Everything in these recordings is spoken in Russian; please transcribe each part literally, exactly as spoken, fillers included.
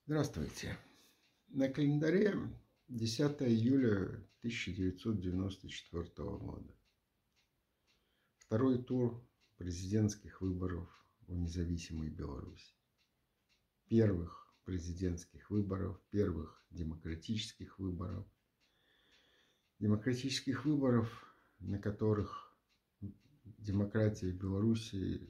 Здравствуйте. На календаре десятое июля тысяча девятьсот девяносто четвёртого года. Второй тур президентских выборов в независимой Беларуси. Первых президентских выборов, первых демократических выборов. Демократических выборов, на которых демократия в Беларуси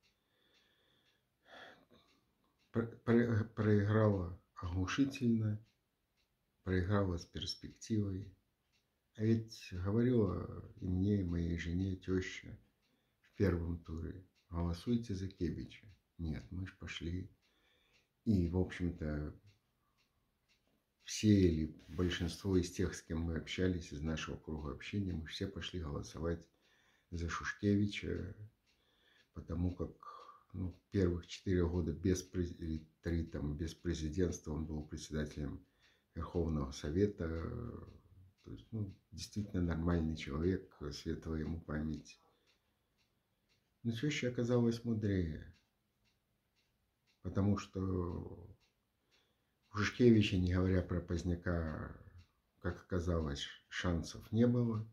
проиграла оглушительно, проиграла с перспективой. А ведь говорила и мне, и моей жене теща в первом туре: голосуйте за Кебича. Нет, мы ж пошли. И, в общем-то, все или большинство из тех, с кем мы общались, из нашего круга общения, мы все пошли голосовать за Шушкевича, потому как ну, первых четыре года без, или три там, без президентства он был председателем Верховного Совета. То есть, ну, действительно нормальный человек, светлая ему память. Но теща оказалась мудрее, потому что у Шушкевича, не говоря про Поздняка, как оказалось, шансов не было.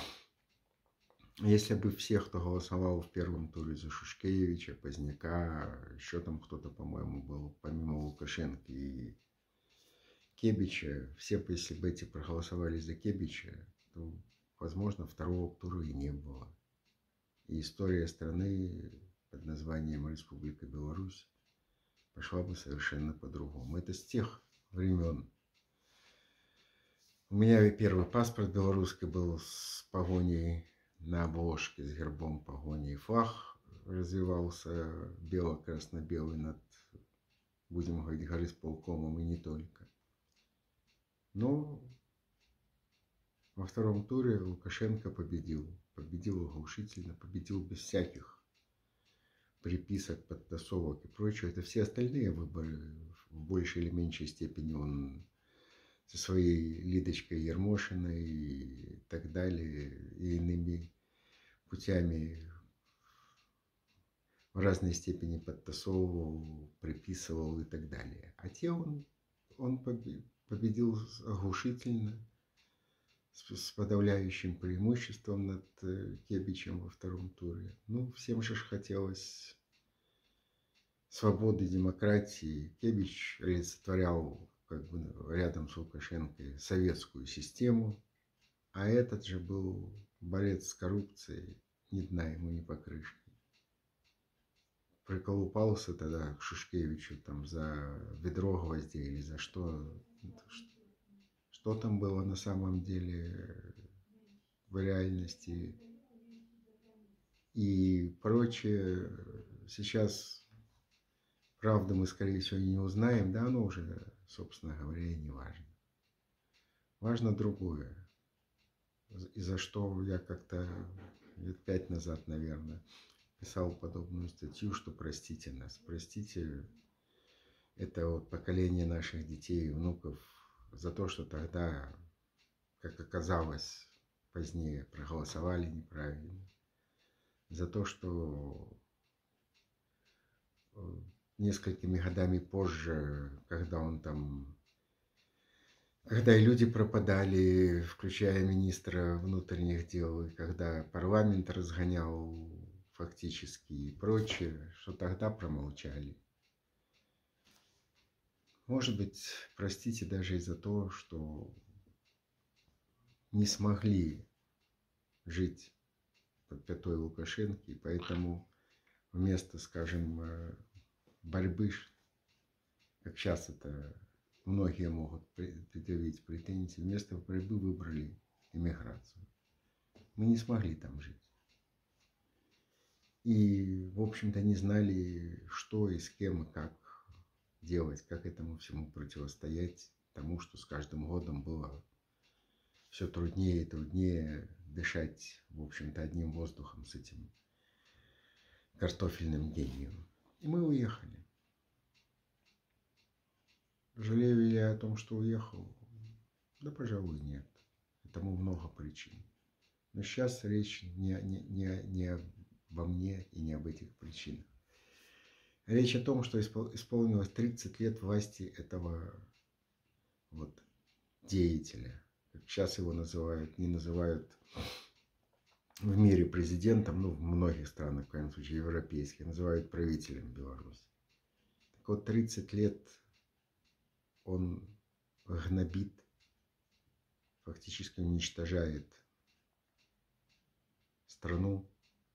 Если бы все, кто голосовал в первом туре за Шушкевича, Поздняка, еще там кто-то, по-моему, был, помимо Лукашенко и Кебича, все, если бы эти проголосовали за Кебича, то, возможно, второго тура и не было. И история страны под названием Республика Беларусь пошла бы совершенно по-другому. Это с тех времен. У меня первый паспорт белорусский был с погоней на обложке, с гербом погони, и флаг развивался бело-красно-белый над, будем говорить, горисполкомом, и не только. Но во втором туре Лукашенко победил. Победил оглушительно, победил без всяких приписок, подтасовок и прочего. Это все остальные выборы в большей или меньшей степени он со своей Лидочкой Ермошиной и так далее, и иными путями в разной степени подтасовывал, приписывал и так далее. А те он, он победил оглушительно, с подавляющим преимуществом над Кебичем во втором туре. Ну, всем же хотелось свободы, демократии. Кебич олицетворял, как бы, рядом с Лукашенко советскую систему, а этот же был борец с коррупцией, ни дна ему, ни покрышки. Приколупался тогда к Шушкевичу там за ведро гвоздей или за что. Что там было на самом деле в реальности и прочее. Сейчас, правда, мы, скорее всего, и не узнаем, да, оно уже, собственно говоря, и не важно. Важно другое. И за что я как-то лет пять назад, наверное, писал подобную статью, что простите нас, простите это вот поколение наших детей и внуков за то, что тогда, как оказалось, позднее проголосовали неправильно, за то, что несколькими годами позже, когда он там, когда и люди пропадали, включая министра внутренних дел, и когда парламент разгонял фактически и прочее, что тогда промолчали. Может быть, простите даже и за то, что не смогли жить под пятой Лукашенко, и поэтому вместо, скажем, борьбы, как сейчас это многие могут предъявить претензии, вместо борьбы выбрали эмиграцию. Мы не смогли там жить. И, в общем-то, не знали, что и с кем, и как делать, как этому всему противостоять, тому, что с каждым годом было все труднее и труднее дышать, в общем-то, одним воздухом с этим картофельным гением. И мы уехали. Жалею ли я о том, что уехал? Да, пожалуй, нет. Этому много причин. Но сейчас речь не, не, не, не обо мне и не об этих причинах. Речь о том, что исполнилось тридцать лет власти этого вот деятеля, как сейчас его называют, не называют в мире президентом, ну, в многих странах, в крайнем случае, европейских, называют правителем Беларуси. Так вот, тридцать лет он гнобит, фактически уничтожает страну,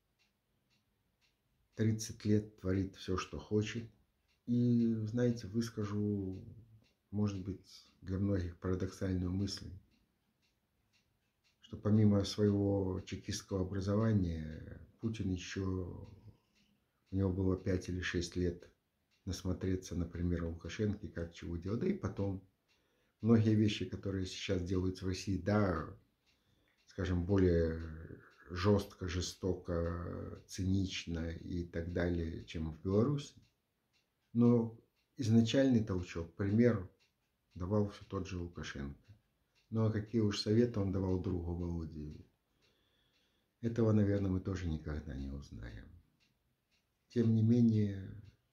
тридцать лет творит все, что хочет. И, знаете, выскажу, может быть, для многих парадоксальную мысль, что помимо своего чекистского образования, Путин еще, у него было пять или шесть лет насмотреться, например, Лукашенко, как чего делать. Да и потом, многие вещи, которые сейчас делаются в России, да, скажем, более жестко, жестоко, цинично и так далее, чем в Беларуси. Но изначальный толчок, пример давал все тот же Лукашенко. Ну а какие уж советы он давал другу Володе, этого, наверное, мы тоже никогда не узнаем. Тем не менее,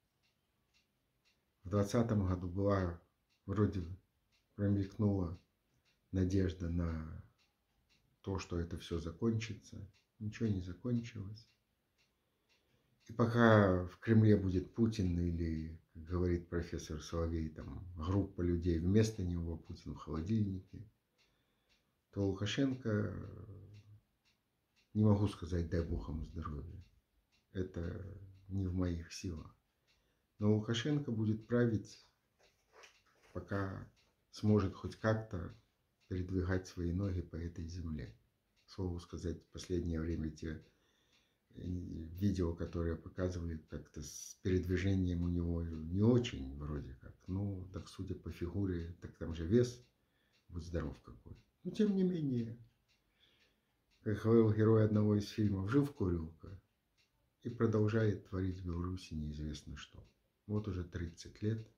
в двадцатом году была, вроде промелькнула надежда на то, что это все закончится. Ничего не закончилось. И пока в Кремле будет Путин или, как говорит профессор Соловей, там группа людей вместо него, Путин в холодильнике, то Лукашенко, не могу сказать, дай Бог ему здоровья. Это не в моих силах. Но Лукашенко будет править, пока сможет хоть как-то передвигать свои ноги по этой земле. К слову сказать, в последнее время те видео, которые показывали, как-то с передвижением у него не очень вроде как. Ну, так судя по фигуре, так там же вес, будь здоров какой. Но тем не менее, как говорил герой одного из фильмов, жив курилка и продолжает творить в Беларуси неизвестно что. Вот уже тридцать лет.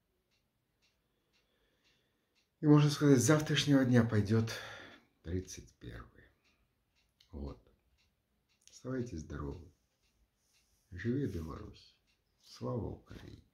И можно сказать, с завтрашнего дня пойдет тридцать первый. Вот. Оставайтесь здоровы. Живи Беларусь. Слава Украине.